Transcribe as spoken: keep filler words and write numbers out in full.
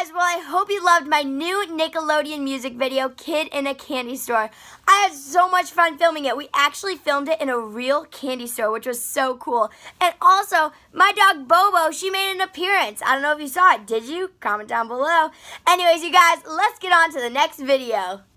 guys, well, I hope you loved my new Nickelodeon music video, Kid in a Candy Store. I had so much fun filming it. We actually filmed it in a real candy store, which was so cool. And also, my dog Bobo, she made an appearance. I don't know if you saw it. Did you? Comment down below. Anyways, you guys, let's get on to the next video.